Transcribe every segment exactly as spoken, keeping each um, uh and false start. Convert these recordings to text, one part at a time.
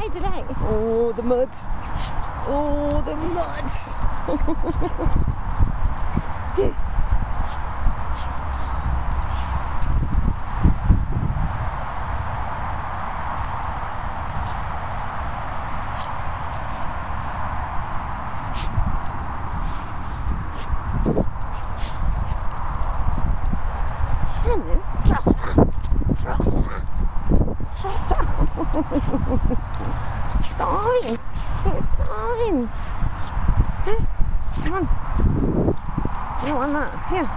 day today. Oh, the mud. Oh, the mud. Hello, Trotter. Trotter. Trotter. Starving. It's starving. Huh? Come on. You don't want that. Here.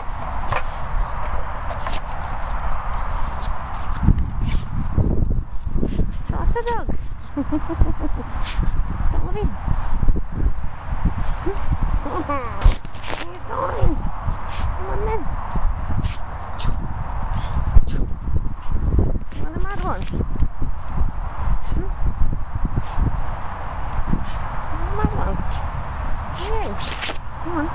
Trotter dog. Starving. He's starving. Come on then. You want a mad one? Hmm? You want a mad one? Yeah. Come on.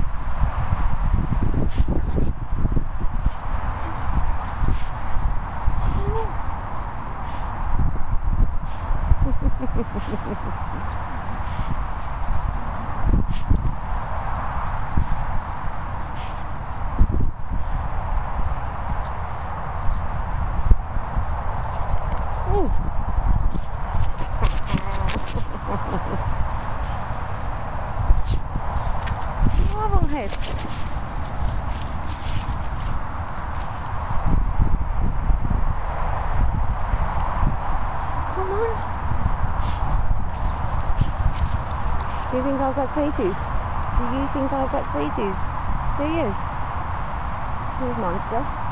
Ooh. Wobblehead. Come on. Do you think I've got sweeties? Do you think I've got sweeties? Do you? Here's Monster.